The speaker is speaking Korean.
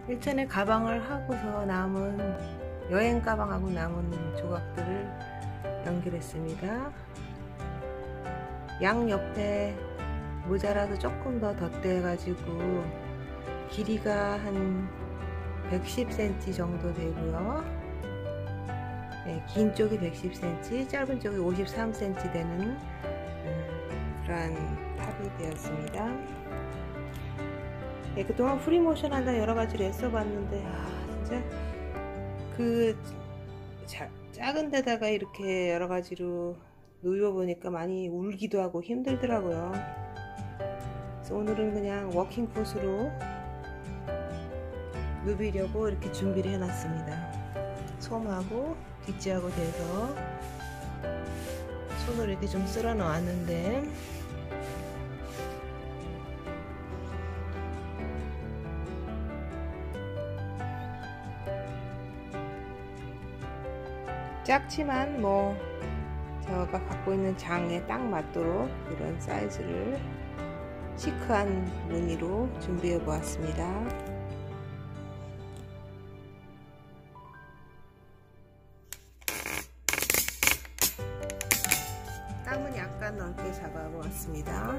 일전에 가방을 하고서 남은 여행 가방하고 남은 조각들을 연결했습니다. 양 옆에 모자라서 조금 더 덧대가지고 길이가 한 110cm 정도 되고요. 네, 긴 쪽이 110cm, 짧은 쪽이 53cm 되는 그러한 탑이 되었습니다. 네, 그동안 프리모션 한다 여러가지로 애써봤는데 진짜 그 작은 데다가 이렇게 여러가지로 누워보니까 많이 울기도 하고 힘들더라고요. 그래서 오늘은 그냥 워킹 풋으로 누비려고 이렇게 준비를 해놨습니다. 솜하고 뒷지하고 돼서 손으로 이렇게 좀 쓸어 놓았는데 작지만 뭐 제가 갖고 있는 장에 딱 맞도록 이런 사이즈를 시크한 무늬로 준비해 보았습니다. 땀은 약간 넓게 잡아 보았습니다.